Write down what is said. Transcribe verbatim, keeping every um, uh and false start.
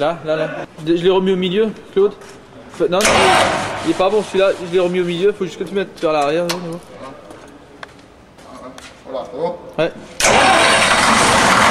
Là, là, là. Je l'ai remis au milieu, Claude. Non, non, il est pas bon celui-là. Je l'ai remis au milieu. Faut juste que tu mettes vers l'arrière. Voilà, c'est bon. Ouais.